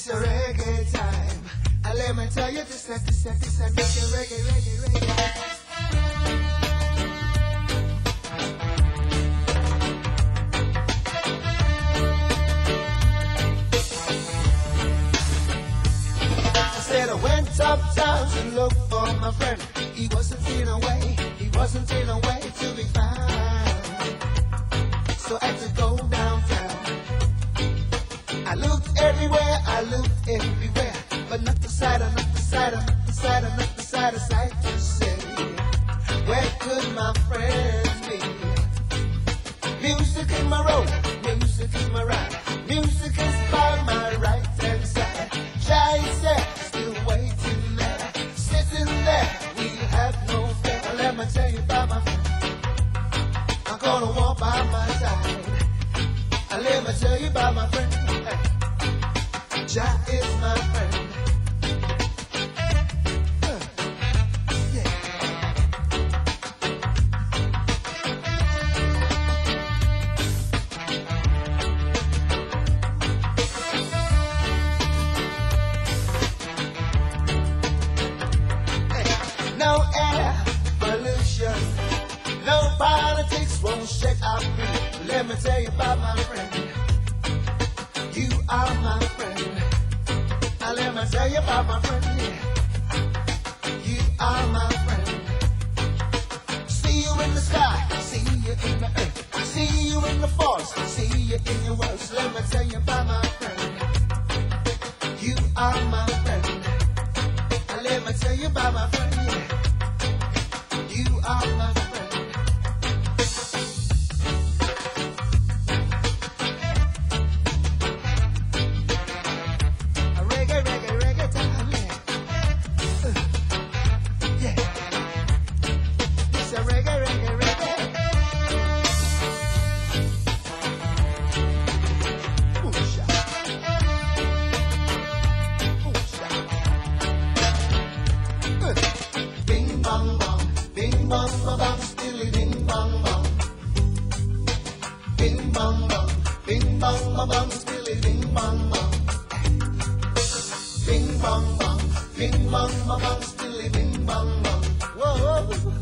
It's a reggae time. And let me tell you this a reggae. I said I went uptown to look for my friend. He wasn't in a way to be found. So I had to go downtown. I looked everywhere, but not the sight to say. Where could my friends be? Music in my road, music in my ride, music is by my right hand side. Jai said, still waiting there, sitting there, we have no fear. Let me tell you about my friend, I'm gonna walk by my side. Let me tell you about my friend. Jah is my friend. Yeah. Hey. No air pollution, no politics won't shake our feet. Let me tell you about my friend. You are my friend. Let me tell you about my friend, yeah. You are my friend. See you in the sky, see you in the earth, see you in the forest, see you in your words. Let me tell you about my friend. You are my friend. Let me tell you about my friend, yeah. You are my friend. Bing bong bong bong, skilly bing bong bong. Bing bong bong, bing bong bong bong, skilly bing bong bong. Whoa.